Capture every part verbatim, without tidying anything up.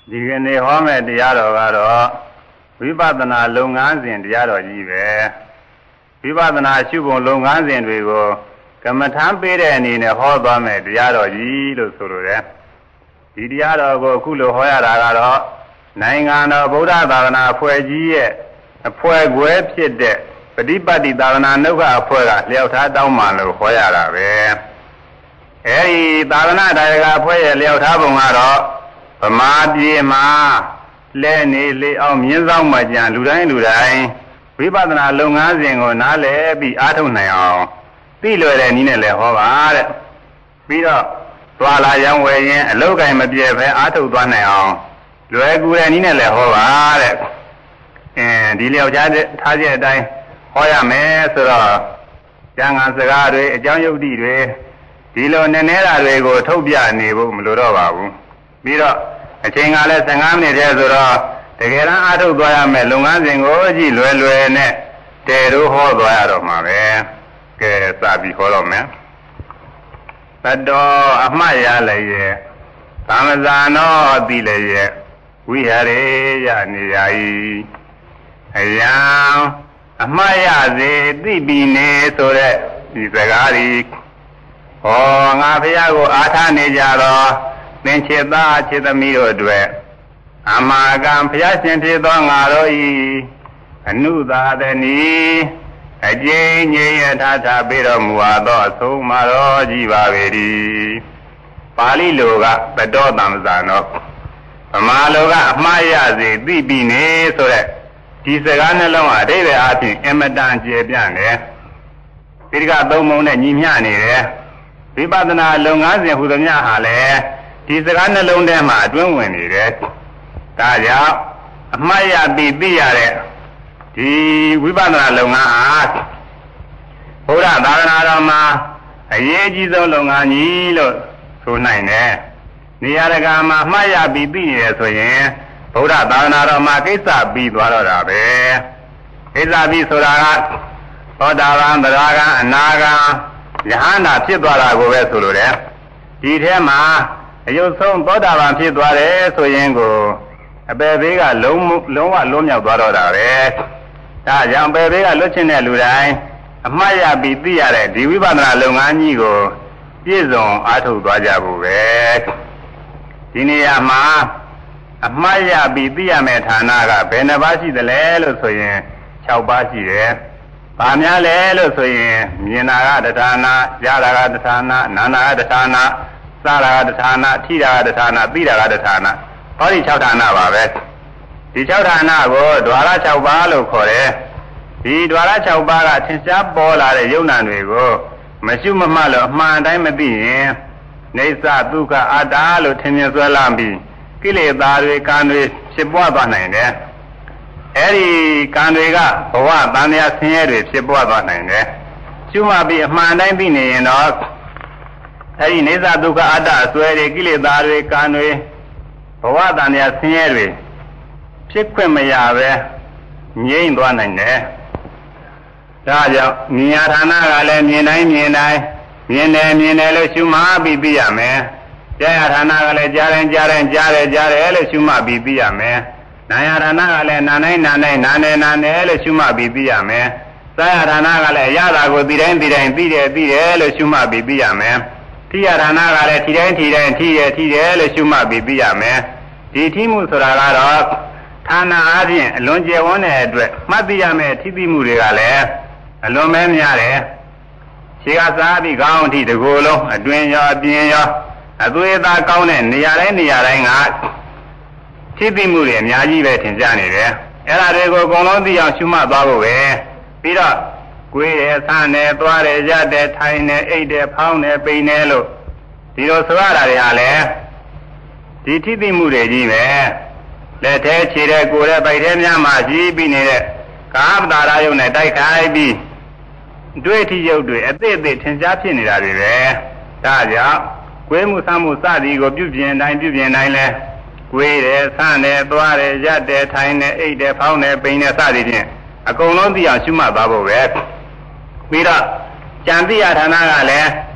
ဒီကနေ့ဟောမယ့်တရားတော်ကတော့ဝိပဿနာလုပ်ငန်းစဉ်တရားတော်ကြီးပဲဝိပဿနာရှုပုံလုပ်ငန်းစဉ်တွေကိုကမ္မထမ်းပေးတဲ့အနေနဲ့ဟောသွားမယ်တရားတော်ကြီးလို့ဆိုလိုတယ်ဒီတရားတော်ကိုအခုလိုဟောရတာကတော့နိုင်ငံတော်ဗုဒ္ဓသာသနာအဖွဲ့ကြီးရဲ့အဖွဲ့ခွဲဖြစ်တဲ့ပฏิပတ်တိသာသနာနှုတ်ကအဖွဲ့ကလျှောက်ထားတောင်းမှလို့ဟောရတာပဲအဲဒီသာသနာတရားကအဖွဲ့ရဲ့လျှောက်ထားပုံကတော့ဗမာပြည်မှာလဲနေလေအောင်မြင်းဆောင်မှကြံလူတိုင်းလူတိုင်းဝိပဿနာလုပ်ငန်းစဉ်ကိုနားလည်ပြီးအားထုတ်နိုင်အောင်သိလွယ်တဲ့နည်းနဲ့လည်းဟောပါတဲ့ပြီးတော့သွားလာရောင်းဝယ်ရင်အလုတ်ကင်မပြည့်ပဲအားထုတ်သွားနိုင်အောင်လွယ်ကူတဲ့နည်းနဲ့လည်းဟောပါတဲ့အင်းဒီလျောက်ချထားတဲ့အတိုင်းဟောရမယ်ဆိုတော့ကျမ်းဂန်စကားတွေအကြောင်းယုတ်တိတွေဒီလိုနည်းနည်းတာတွေကိုထုတ်ပြနေဖို့မလိုတော့ပါဘူးပြီးတော့အချိန်ကလည်း၁၅မိနစ်တည်းဆိုတော့တကယ်တမ်းအားထုတ်သွားရမယ်လုပ်ငန်းစဉ်ကိုကြည့်လွယ်လွယ်နဲ့တဲတို့ဟောသွားရတော့မှာပဲကဲစပြီးဟောတော့မယ်သတ္တောအမှတ်ရလည်းရဲ့သမဇာနောတိလည်းရဲ့ဝိဟရေယနေရာဤအယံအမှတ်ရစေသိပြီးနေဆိုတဲ့ဒီစကားဒီဟောငါဖះကိုအားထားနေကြတော့သင်္ချေသားခြေသမီးတို့အတွက်အမာကံဖះရှင်ဖြစ်သောငါတို့ဤအနုသာသနီအကျဉ်းငြိမ်ရထားထားပြီးတော်မူသောအဆုံးမတော်ကြီးပါပေ၏ပါဠိလိုကသတ္တောသမ္ဇာနောဗမာလိုကအမှားရစေသိပြီးနေဆိုတဲ့ဒီစကားနှလုံးအဓိပ္ပာယ်အပြင်အမတန်ကျေပြန့်တယ်ဒီကသုံးပုံနဲ့ညီမျှနေတယ်ဝိပဿနာလုပ်ငန်းစဉ်ဟူသမျှဟာလည်းဒီစကားနှလုံးထဲမှာအတွင်းဝင်နေတယ်ဒါကြောင့်အမှားရပြီးသိရတဲ့ဒီဝိပဿနာလုပ်ငန်းဟာဘုရားသာသနာတော်မှာအရေးကြီးဆုံးလုပ်ငန်းကြီးလို့ဆိုနိုင်တယ်နေရာတကာမှာအမှားရပြီးသိရဆိုရင်ဘုရားသာသနာတော်မှာကိစ္စပြီးသွားတော့တာပဲကိစ္စပြီးဆိုတာကသောတာပန်သရဂံအနာဂံယဟန္တာဖြစ်သွားတာကိုပဲဆိုလိုတယ်ဒီထဲမှာအယုတ်ဆုံးသောတာပန်ဖြစ်သွားတယ်ဆိုရင်ကိုအပေဘေးကလုံးလုံးဝလွတ်မြောက်သွားတော့တာပဲဒါကြောင့်အပေဘေးကလွတ်ချင်တဲ့လူတိုင်းအမှားရပြီးသိရတဲ့ဒီဝိပဿနာလုပ်ငန်းကြီးကိုပြည့်စုံအားထုတ်သွားကြဖို့ပဲဒီနေရာမှာအမှားရပြီးသိရမယ့်ဌာနကဘယ်နှပါးရှိသလဲလို့ဆိုရင်၆ပါးရှိတယ်။ဘာများလဲလို့ဆိုရင်မြင်တာကတဌာန၊ကြားတာကတဌာန၊နားတာကတဌာန၊စားတာကတဌာန၊ထိတာကတဌာန၊သိတာကတဌာနဟောဒီ၆ဌာနပါပဲ။ဒီ၆ဌာနကိုဓဝါရ၆ပါးလို့ခေါ်တယ်။ဒီဓဝါရ၆ပါးကသင်္ချာပေါ်လာတဲ့ယုံနာတွေကိုမရှုမမှတ်လို့အမှန်တိုင်းမသိရင်နေသဒုက္ခအတ္တလို့ထင်မြင်ဆွဲလာပြီးကိလေသာတွေကံတွေဖြစ်ပွားသွားနိုင်တယ်။အဲဒီကံတွေကဘဝတန်တရားဆင်းရဲတွေဖြစ်ပွားသွားနိုင်တယ်။ရှုမှတ်ပြီးအမှန်တိုင်းသိနေရင်တော့အဲဒီနေသဒုက္ခအတ္တအစွဲတွေကိလေသာတွေကံတွေဘဝတန်တရားဆင်းရဲတွေဖြစ်ခွင့်မရပဲငြိမ့်သွားနိုင်တယ်။ဒါကြောင့်မြင်ရဌာနကလည်းမြင်တိုင်းမြင်တိုင်းမြင်တယ်မြင်တယ်လို့ရှုမှတ်ပြီးသိရမယ်။ကြားရဌာနကလည်းကြားတိုင်းကြားတိုင်းကြားတယ်ကြားတယ်လို့ရှုမှတ်ပြီးသိရမယ်။နာယဌာနကလည်းနာတိုင်းနာတိုင်းနာနေနာနေလို့ရှုမှတ်ပြီးသိရမယ်။သာယဌာနကလည်းရတာကိုသိတိုင်းသိတိုင်းသိတယ်သိတယ်လို့ရှုမှတ်ပြီးသိရမယ်။ထိယဌာနကလည်းထိတိုင်းထိတိုင်းထိတယ်ထိတယ်လို့ရှုမှတ်ပြီးသိရမယ်။ဒီထိမှုဆိုတာကတော့ဌာနအားဖြင့်အလွန်ကျယ်ဝန်းတဲ့အတွက်မှတ်သိရမယ်ထိသိမှုတွေကလည်းအလွန်ပဲများတယ်။ခြေကစားပြီးခေါင်းအထိတကိုယ်လုံးအတွင်ရောအပြင်ရောအသွေးအသားကောင်းတဲ့နေရာတိုင်းနေရာတိုင်းကထိသိမှုတွေအများကြီးပဲထင်ရှားနေတယ်အဲ့ဒါတွေကိုအကုန်လုံးသိအောင်ရှုမှတ်သွားဖို့ပဲပြီးတော့ကိုယ်ရဲ့ဆန်းတယ်သွားတယ်ရတဲ့ထိုင်တယ်အိတ်တယ်ဖောင်းတယ်ပိန်တယ်လို့ဒီလိုဆိုရတာတွေဟာလည်းဒီထိသိမှုတွေကြီးပဲလက်ထဲခြေထဲကိုယ်ထဲဗိုက်ထဲများမှာကြီးပြီးနေတဲ့ကာမတာရယုံနဲ့တိုက်ခိုက်ပြီးတွေ့ထိရုပ်တွေအသေးအသေးထင်ရှားဖြစ်နေတာတွေပဲဒါကြောင့်ကိုယ်မှုဆမ်းမှုစသည်ကိုပြုပြင်တိုင်းပြုပြင်တိုင်းလဲကိုယ်တယ်ဆန်းတယ်သွားတယ်ရက်တယ်ထိုင်တယ်အိတ်တယ်ဖောင်းတယ်ပိန်တယ်စသည်ဖြင့်အကုန်လုံးသိအောင်ရှုမှတ်သွားဖို့ပဲပြီးတော့ကြံသိရဌာနကလည်းယ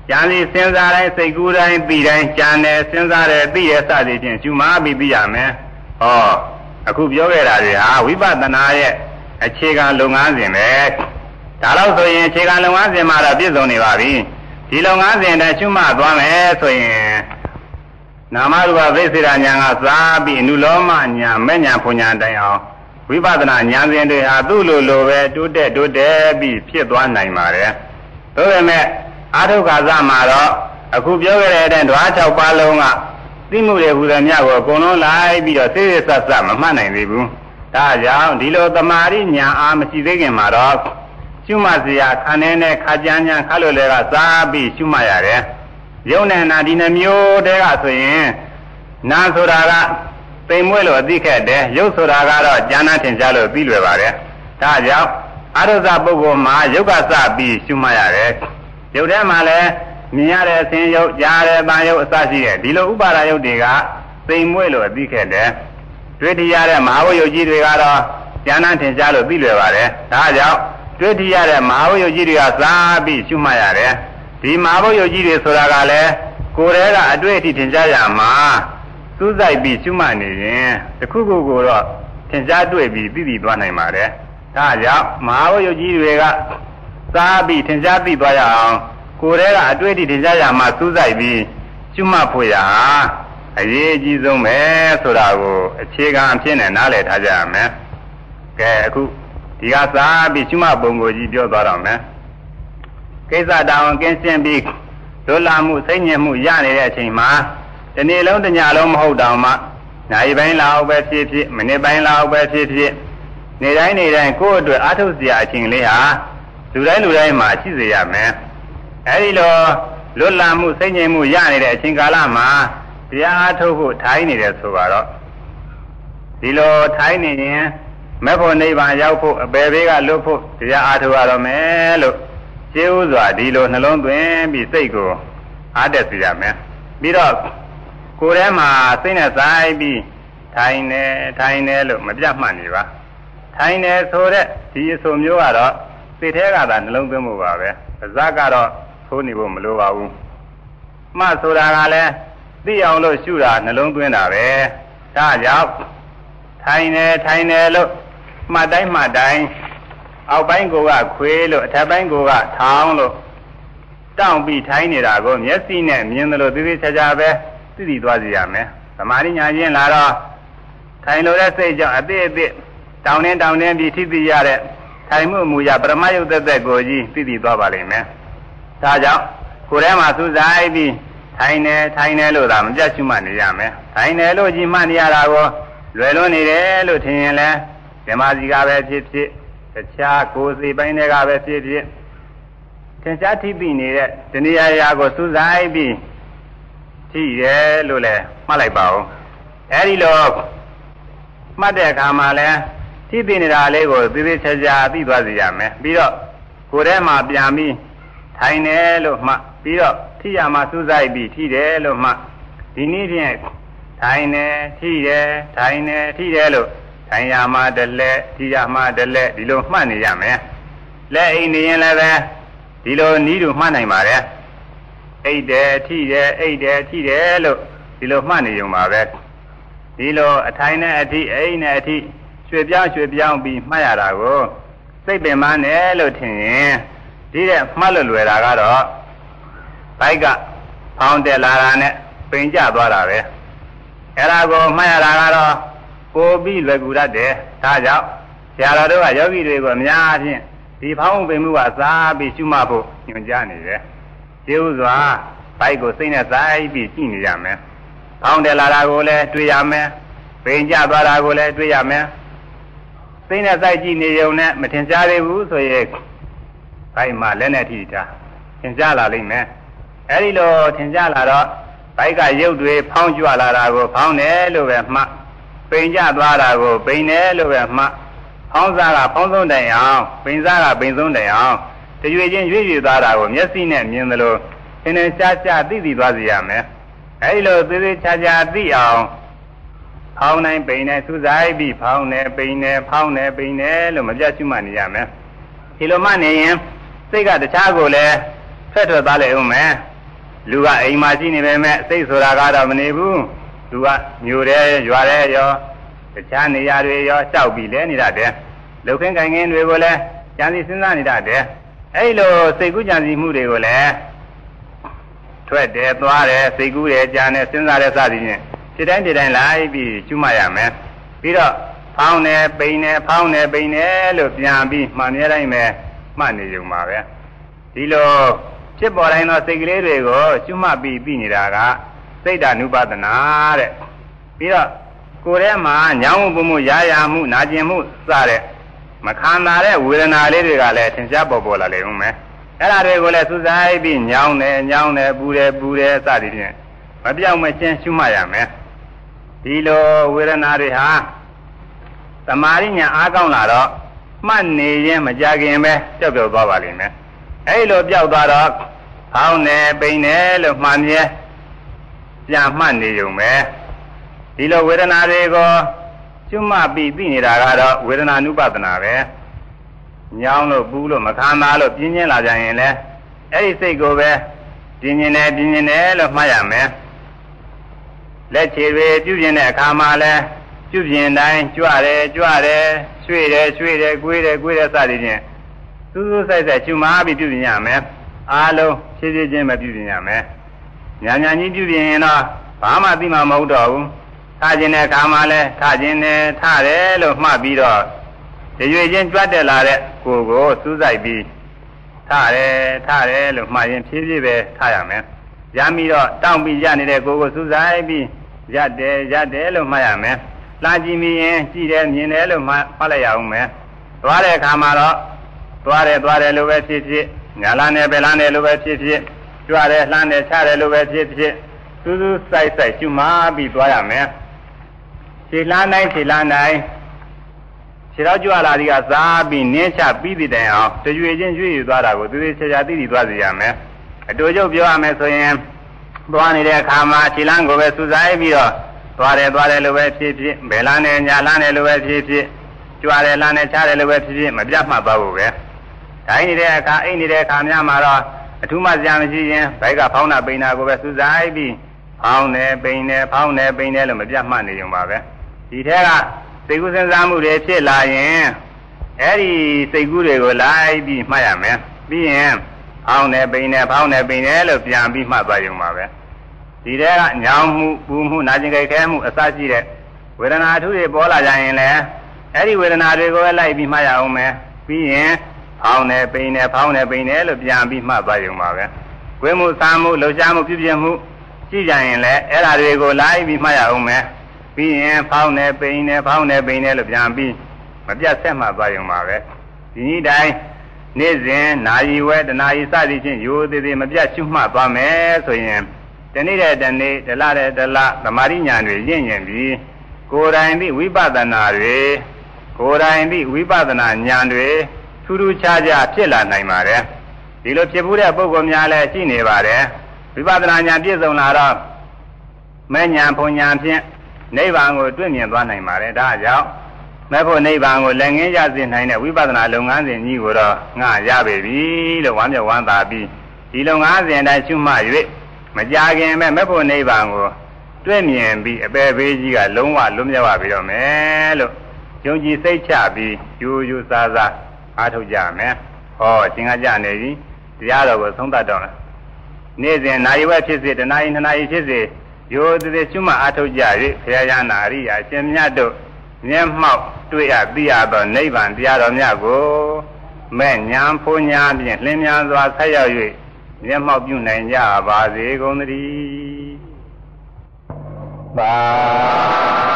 จานนี้စဉ်းစားတိုင်းစိတ်ကူးတိုင်းပြီးတိုင်းကြံတယ်စဉ်းစားတယ်ပြီးရစသည်ဖြင့်ရှုမှပြီးပြီးရမယ်ဟောအခုပြောခဲ့တာတွေဟာဝိပဿနာရဲ့အခြေခံလုပ်ငန်းစဉ်ပဲဒါလို့ဆိုရင်အခြေခံလုပ်ငန်းစဉ်မှာတော့ပြည့်စုံနေပါပြီဒီလုပ်ငန်းစဉ်နဲ့ရှုမှသွားမယ်ဆိုရင်နာမရူပဝိသေရဉာဏ်ကစားပြီးအနုလောမဉာဏ်မဲ့ဉာဏ်ဖွဉာဏ်တိုင်အောင်ဝိပဿနာဉာဏ်စဉ်တွေဟာသူ့လိုလိုပဲတိုးတက်တိုးတက်ပြီးဖြစ်သွားနိုင်ပါတယ်ဒါပေမဲ့အာထုခါသမှာတော့အခုပြောခဲ့တဲ့အတိုင်းဓဝါ၆ပါးလုံးကသိမှုတွေဟူသည်များကိုအကုန်လုံးလိုက်ပြီးတော့စိစိဆက်ဆက်မမှတ်နိုင်သေးဘူးဒါကြောင့်ဒီလိုသမာဓိဉာဏ်အားမရှိသေးခင်မှာတော့ရှုမှတ်စရာခန္ဓာနဲ့ခါကြမ်းကြမ်းခါလို့လည်းကစားပြီးရှုမှတ်ရတယ်ယုံနဲ့နာဒီနှမျိုးတည်းကဆိုရင်နာဆိုတာကသိမ်မွေးလို့အသိခက်တယ်ရုပ်ဆိုတာကတော့ဉာဏ်နဲ့ထင်ရှားလို့ပြီးလွယ်ပါတယ်ဒါကြောင့်အာရုဇပုဂ္ဂိုလ်မှာယုတ်ကစပြီးရှုမှတ်ရတယ်ရုပ်ထဲမှာလည်းမြင်ရတဲ့အစဉ်ယုတ်ကြားရတဲ့တန်ယုတ်အစရှိတဲ့ဒီလိုဥပါဒယုတ်တွေကသိမ်မွေးလို့အသိခက်တယ်တွေ့ထရတဲ့မဟာဝိယုတ်ကြီးတွေကတော့ဉာဏ်နဲ့ထင်ရှားလို့ပြီးလွယ်ပါတယ်ဒါကြောင့်တွေ့ထရတဲ့မဟာဝိယုတ်ကြီးတွေကစားပြီးရှုမှတ်ရတယ်ဒီမဟာဝိယုတ်ကြီးတွေဆိုတာကလည်းကိုယ်တည်းကအတွေ့အထိထင်ရှားရမှာစူးစိုက်ပြီးရှုမှတ်နေရင်တခုခုကိုတော့ထင်ရှားတွေ့ပြီးသိသိသွားနိုင်ပါတယ်ဒါကြောင့်မဟာဝိယုတ်ကြီးတွေကစားပြီးထင်ရှားသိသွားရအောင်ကိုယ်တည်းကအတွေ့အထိထင်ရှားရမှာစူးစိုက်ပြီးရှုမှတ်ဖို့ရအရေးအကြီးဆုံးပဲဆိုတာကိုအခြေခံအဖြစ်နဲ့နားလည်ထားကြရမယ်ကဲအခုဒီကစားပြီးရှုမှတ်ပုံကိုကြီးပြောသွားတော့မယ်ကိစ္စတောင်ကင်းရှင်းပြီးလွတ်လပ်မှုစိတ်ညစ်မှုရနေတဲ့အချိန်မှာဒီနေ့လုံးတညလုံးမဟုတ်တောင်မှနိုင်ပိုင်းလောက်ပဲဖြစ်ဖြစ်မိနစ်ပိုင်းလောက်ပဲဖြစ်ဖြစ်နေတိုင်းနေတိုင်းကိုယ့်အတွက်အားထုတ်စရာအချိန်လေးဟာလူတိုင်းလူတိုင်းမှာရှိစေရမယ်အဲဒီလိုလွတ်လပ်မှုစိတ်ငြိမ်မှုရနေတဲ့အချိန်ကာလမှာတရားအားထုတ်ဖို့ထိုင်းနေတယ်ဆိုတော့ဒီလိုထိုင်းနေရင်မဲ့ဖို့နိဗ္ဗာန်ရောက်ဖို့အပေဘေးကလွတ်ဖို့တရားအားထုတ်ရတော့မယ်လို့ကျေဥစွာဒီလိုနှလုံးသွင်းပြီးစိတ်ကိုအားတက်စေရမယ်ပြီးတော့ကိုယ်ထဲမှာစိတ်နဲ့ဆိုင်ပြီးထိုင်နေထိုင်နေလို့မပြတ်မှတ်နေပါထိုင်နေဆိုတဲ့ဒီအဆိုမျိုးကတော့စိတ်ထဲကသာနှလုံးသွင်းမှုပါပဲပါးစပ်ကတော့သိုးနေဖို့မလိုပါဘူးမှတ်ဆိုတာကလည်းသိအောင်လို့ရှုတာနှလုံးသွင်းတာပဲဒါကြောင့်ထိုင်နေထိုင်နေလို့မှတ်တိုင်းမှတ်တိုင်းအောက်ပိုင်းကိုကခွေးလို့အထက်ပိုင်းကိုကထောင်းလို့တောင့်ပြီးထိုင်နေတာကိုမျက်စိနဲ့မြင်တယ်လို့သိသိချာချာပဲသိသိသွားစီရမယ်သမာဓိညာချင်းလာတော့ထိုင်လို့တဲ့စိတ်ကြောင့်အသေးအသေးတောင်းနေတောင်းနေပြီးထိသိရတဲ့ထိုင်မှုမူရပရမယုတ်သက်သက်ကိုကြီးသိသိသွားပါလိမ့်မယ်ဒါကြောင့်ကိုယ်ထဲမှာစူးစိုက်ပြီးထိုင်နေထိုင်နေလို့သာမပြတ်ရှုမှတ်နေရမယ်ထိုင်နေလို့ကြီးမှတ်နေရတာကိုလွယ်လွန်းနေတယ်လို့ထင်ရင်လည်းဓမ္မစီကပဲဖြစ်ဖြစ်တခြားကိုယ်စီပိုင်းတွေကပဲဖြစ်ဖြစ်သင်္ချာထိပြီးနေတဲ့တဏှာရာကိုစူးစိုက်ပြီးထိရဲလို့လည်းမှတ်လိုက်ပါဦးအဲဒီလိုမှတ်တဲ့အခါမှာလည်းထိပြီးနေတာလေးကိုသေသေးချာချာသိသွားစေရမယ်ပြီးတော့ကိုယ်ထဲမှာပြန်ပြီးထိုင်တယ်လို့မှတ်ပြီးတော့ထိရမှာစူးစိုက်ပြီးထိတယ်လို့မှတ်ဒီနည်းဖြင့်ထိုင်တယ်ထိတယ်ထိုင်တယ်ထိတယ်လို့ထိုင်ရမှာတလဲထိရမှာတလဲဒီလိုမှတ်နေရမယ်လက်အိမ်နေရင်လည်းပဲဒီလိုနည်းတူမှတ်နိုင်ပါတယ်အိတ်တယ်ထိတယ်အိတ်တယ်ထိတယ်လို့ဒီလိုမှတ်နေုံပါပဲဒီလိုအထိုင်နဲ့အထိအိမ်နဲ့အထိရွှေပြောင်းရွှေပြောင်းပြီးမှတ်ရတာကိုစိတ်ပင်မနဲ့လို့ထင်ရင်ဒီတဲ့မှတ်လို့လွယ်တာကတော့ဘိုက်ကဖောင်းတက်လာတာနဲ့ပင်ကျသွားတာပဲအဲ့ဒါကိုမှတ်ရတာကတော့ပိုပြီးလွယ်ကူတတ်တယ်ဒါကြောင့်ဆရာတော်တို့ကယောဂီတွေကိုအများအားဖြင့်ဒီဖောင်းပင်မှုကစားပြီးရှုမှတ်ဖို့ညွှန်ကြားနေတယ်ကျေဥစွာဘိုက်ကိုစိတ်နဲ့စိုက်ပြီးကြည့်နေရမယ်ဖောင်းတက်လာတာကိုလည်းတွေ့ရမယ်ပင်ကျသွားတာကိုလည်းတွေ့ရမယ်စိတ်နဲ့စိုက်ကြည့်နေုံနဲ့မထင်ရှားသေးဘူးဆိုရင်ဘိုက်မှာလက်နဲ့ထိတာထင်ရှားလာလိမ့်မယ်အဲဒီလိုထင်ရှားလာတော့ဘိုက်ကရုပ်တွေဖောင်းကြွလာတာကိုဖောင်းတယ်လို့ပဲမှတ်ပိန်ကျသွားတာကိုပိန်တယ်လို့ပဲမှတ်ဖောင်းစားကဖောင်းဆုံးတိုင်အောင်ပိန်စားကပိန်ဆုံးတိုင်အောင်တရွေချင်းရွေ့ရွေ့သွားတာကိုမျက်စိနဲ့မြင်သလိုသင်္နေရှားရှားသိသိသွားစေရမယ်အဲဒီလိုသေးသေးချာချာသိအောင်ဖောင်းနိုင်ပိန်နေစူးစိုက်ပြီးဖောင်းနေပိန်နေဖောင်းနေပိန်နေလို့မပြတ်ရှုမှတ်နေရမယ်ဒီလိုမှနေရင်စိတ်ကတခြားကိုလည်းဖက်ထွက်သွားလေဦးမယ်လူကအိမ်မှာရှိနေပေမဲ့စိတ်ဆိုတာကတော့မနေဘူးလူကမြို့ရဲရွာရဲရောတခြားနေရာတွေရောတောက်ပြီးလဲနေတတ်တယ်လှုပ်ခင်းခိုင်ခင်းတွေကိုလည်းကြံစီစဉ်းစားနေတတ်တယ်အဲ့လိုစိတ်ကူးကြံစီမှုတွေကိုလည်းထွက်တယ်သွားတယ်စိတ်ကူးတယ်ကြံတယ်စဉ်းစားတယ်စသည်ဖြင့်ဒီတိုင်းဒီတိုင်းလိုက်ပြီးကျွတ်မှရမယ်ပြီးတော့ဖောင်းတယ်ပိန်တယ်ဖောင်းတယ်ပိန်တယ်လို့ပြန်ပြီးမှန်မြဲတိုင်းပဲမှတ်နေကြမှာပဲဒီလိုဖြစ်ပေါ်တိုင်းသောစိတ်ကလေးတွေကိုကျွတ်မှပြီးပြီးနေတာကစိတ်ဓာနုပဒနာတဲ့ပြီးတော့ကိုယ်ထဲမှာညောင်းမှုပမှုရာရာမှုနာကျင်မှုစတဲ့မခံနာတဲ့ဝေဒနာလေးတွေကလည်းသင်ရှားပေါ်ပေါ်လာလေဦးမယ်အဲ့ဒါတွေကိုလည်းစူးစိုက်ပြီးညောင်းတယ်ညောင်းတယ်ပူတယ်ပူတယ်စသည်ဖြင့်မပြောင်းမချင်းရှုမှတ်ရမယ်ဒီလိုဝေဒနာတွေဟာသမာဓိညာအားကောင်းလာတော့မှတ်နေရင်မကြခင်ပဲပျောက်ပျောက်သွားပါလိမ့်မယ်အဲ့လိုပျောက်သွားတော့ဟောင်းတယ်ပိန်တယ်လို့မှန်မြဲပြန်မှတ်နေုံပဲဒီလိုဝေဒနာတွေကိုကျွတ်မှပြီးပြီးနေတာကတော့ဝေဒနာနုပဒနာပဲညောင်းလို့ပူးလို့မခံနာလို့ပြင်းပြင်းလာကြရင်လည်းအဲ့ဒီစိတ်ကိုပဲပြင်းပြင်းတယ်ပြင်းပြင်းတယ်လို့မှတ်ရမယ်လက်ခြေတွေပြုပြင်တဲ့အခါမှာလည်းပြုပြင်တိုင်းကြွတယ်ကြွတယ်ရွှေ့တယ်ရွှေ့တယ်ကွေးတယ်ကွေးတယ်စသည်ဖြင့်စူးစူးဆိုင်ဆိုင်ကျွတ်မှပြီးပြုပြင်ရမယ်အားလုံးဖြည်းဖြည်းချင်းပဲပြုပြင်ရမယ်ညာညာကြီးပြုပြင်ရင်တော့ဘာမှသိမှမဟုတ်တော့ဘူးထားခြင်းတဲ့အခါမှာလဲထားခြင်းနဲ့ထားတယ်လို့မှတ်ပြီးတော့ရွေချင်းကြွတက်လာတဲ့ကိုယ်ကိုစူးစိုက်ပြီးထားတယ်ထားတယ်လို့မှတ်ရင်ဖြည်းဖြည်းပဲထားရမယ်။ရမ်းပြီးတော့တောင့်ပြီးရနေတဲ့ကိုယ်ကိုစူးစိုက်ပြီးရက်တယ်ရက်တယ်လို့မှတ်ရမယ်။လာကြည့်မိရင်ကြည့်တယ်မြင်တယ်လို့မှတ်မှတ်လိုက်ရအောင်မယ်။သွားတဲ့အခါမှာတော့သွားတယ်သွားတယ်လို့ပဲဖြစ်ဖြစ်ညာလန်းတယ်ပဲလန်းတယ်လို့ပဲဖြစ်ဖြစ်ကြွတယ်လှမ်းတယ်ချတယ်လို့ပဲဖြစ်ဖြစ်စူးစူးစိုက်စိုက်ကျွတ်မှပြီးသွားရမယ်။ခြေလန်းတိုင်းခြေလန်းတိုင်းခြေတော့ကြွလာဒီကစားပြီးနင်းချပြီးပြီးတိုင်အောင်တရွေချင်းရွေ့ယူသွားတာကိုသူသေးချာချာသိသိသွားစေရမယ်အတူတူပြောရမယ်ဆိုရင်သွားနေတဲ့အခါမှာခြေလန်းကိုပဲစူးစိုက်ပြီးတော့သွားတယ်သွားတယ်လို့ပဲဖြစ်ဖြစ်ဘယ်လန်းနဲ့ညာလန်းတယ်လို့ပဲဖြစ်ဖြစ်ကြွတယ်လန်းတယ်ချတယ်လို့ပဲဖြစ်ဖြစ်မပြတ်မှတ်သွားဖို့ပဲတိုင်းနေတဲ့အခါအိတ်နေတဲ့အခါများမှာတော့အထူးမှစရာမရှိရင်ဘိုက်ကဖောင်းတာပိန်တာကိုပဲစူးစိုက်ပြီးဖောင်းတယ်ပိန်တယ်ဖောင်းတယ်ပိန်တယ်လို့မပြတ်မှတ်နေကြပါပဲဒီထဲကစိတ်ကူးစဉ်းစားမှုတွေဖြစ်လာရင်အဲ့ဒီစိတ်ကူးတွေကိုလိုက်ပြီးမှတ်ရမယ်ပြီးရင်ဖောင်းတယ်ပိန်တယ်ဖောင်းတယ်ပိန်တယ်လို့ပြန်ပြီးမှတ်သွားရုံပါပဲဒီထဲကညောင်းမှုပူမှုနာကျင်ကြိုက်ခဲမှုအစရှိတဲ့ဝေဒနာအထူးတွေပေါ်လာကြရင်လည်းအဲ့ဒီဝေဒနာတွေကိုပဲလိုက်ပြီးမှတ်ရအောင်မယ်ပြီးရင်ဖောင်းတယ်ပိန်တယ်ဖောင်းတယ်ပိန်တယ်လို့ပြန်ပြီးမှတ်သွားရုံပါပဲဝိမှုစားမှုလှုပ်ရှားမှုပြုပြင်မှုကြည့်ကြရင်လည်းအဲ့ဓာတွေကိုလိုက်ပြီးမှတ်ရအောင်မယ်ပြီးရင်ဖောင်းတယ်ပိန်တယ်ဖောင်းတယ်ပိန်တယ်လို့ပြန်ပြီးမပြတ်ဆက်မှတ်သွားရုံပါပဲဒီနည်းတိုင်းနေ့စဉ်နာရီဝဲတနာရီစသည်ဖြင့်ရိုးသေးသေးမပြတ်ရှုမှတ်သွားမယ်ဆိုရင်တနေ့တဲ့တနေ့တလတဲ့တလသမာဓိဉာဏ်တွေရင့်ရင်ပြီးကိုယ်တိုင်သည့်ဝိပဿနာတွေကိုယ်တိုင်သည့်ဝိပဿနာဉာဏ်တွေထူးထူးခြားခြားဖြစ်လာနိုင်ပါတယ်ဒီလိုဖြစ်မှုတဲ့ပုဂ္ဂိုလ်များလည်းရှိနေပါတယ်ဝိပဿနာဉာဏ်ပြည့်စုံလာတော့မဲ့ဉာဏ်ဘုံဉာဏ်ဖြင့်နိဗ္ဗာန်ကိုတွေ့မြင်သွားနိုင်ပါတယ်ဒါကြောင့်မဲ့ဖို့နိဗ္ဗာန်ကိုလည်းငင်းရစေနိုင်တဲ့ဝိပဿနာလုပ်ငန်းစဉ်ကြီးကိုတော့ငါရပေပြီလို့ဝမ်းမြောက်ဝမ်းသာပြီးဒီလုပ်ငန်းစဉ်တိုင်းရှုမှတ်၍မကြခင်မဲ့မဲ့ဖို့နိဗ္ဗာန်ကိုတွေ့မြင်ပြီးအပေဘေးကြီးကလုံးဝလွတ်မြောက်ရပြီတော့မယ်လို့ယုံကြည်စိတ်ချပြီးယူယူဆာဆာအားထုတ်ကြမယ်ဟောအရှင်ကကြနေပြီတရားတော်ကိုသုံးသပ်တော့နေ့စဉ်နာရီဝက်ဖြစ်စေတနာရီနှစ်နာရီဖြစ်စေရိုးသေးသေးကျွမအားထုတ်ကြ၍ဘုရားရနာရိယာရှင်မြတ်တို့မျက်မှောက်တွေ့ရသိရသောနိဗ္ဗာန်တရားတော်မြတ်ကိုမဲ့ညာဖုန်ညာဖြင့်လင်းမြန်စွာဆက်ရောက်၍မျက်မှောက်ပြုနိုင်ကြပါစေကုန်သတည်းပါ